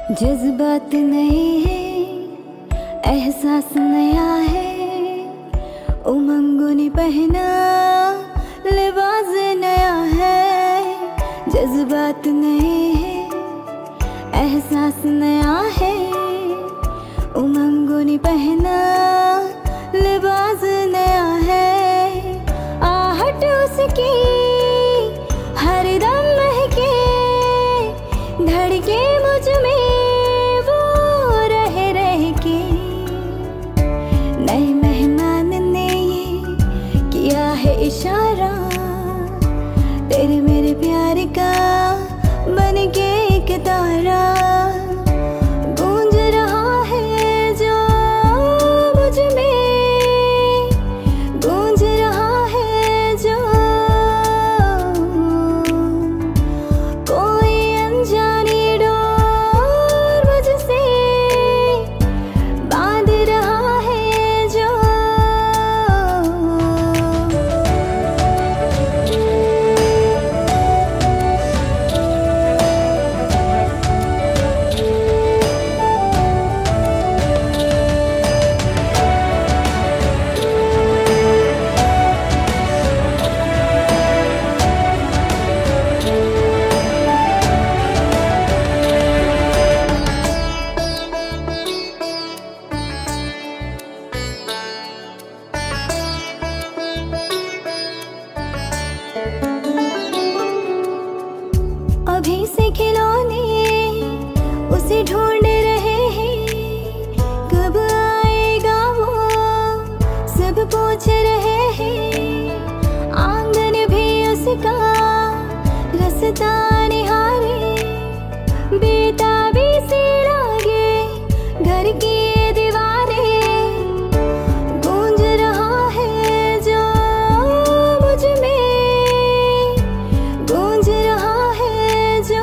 जज्बात नए हैं, एहसास नया है, उमंगों ने पहना लिबास नया है। जज्बात नए हैं, एहसास नया है, उमंगों ने पहना लिबास नया है। आहट उसकी हर दम महके, धड़के मुझ में वो रह रह के। नए मेहमान ने ये किया है इशारा, तेरे मेरे प्यार का बन के एक तारा। गूंज रहा है जो मुझ में, गूंज रहा है जो कोई अनजानी डोर मुझसे बांध रहा है जो। अभी से खिलौने उसे ढूंढ रहे हैं, कब आएगा वो सब पूछ रहे हैं। आंगन भी उसका रास्ता निहारे, बेताबी से लागे घर की दीवारें। गूंज रहा है जो मुझ में, गूंज रहा है जो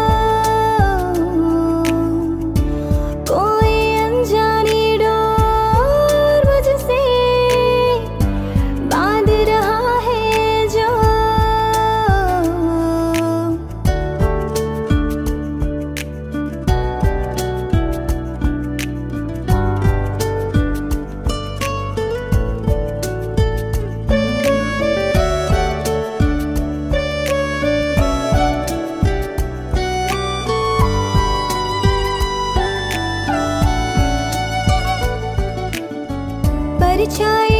कोई अनजानी डोर मुझसे बांध रहा है जो। परछाई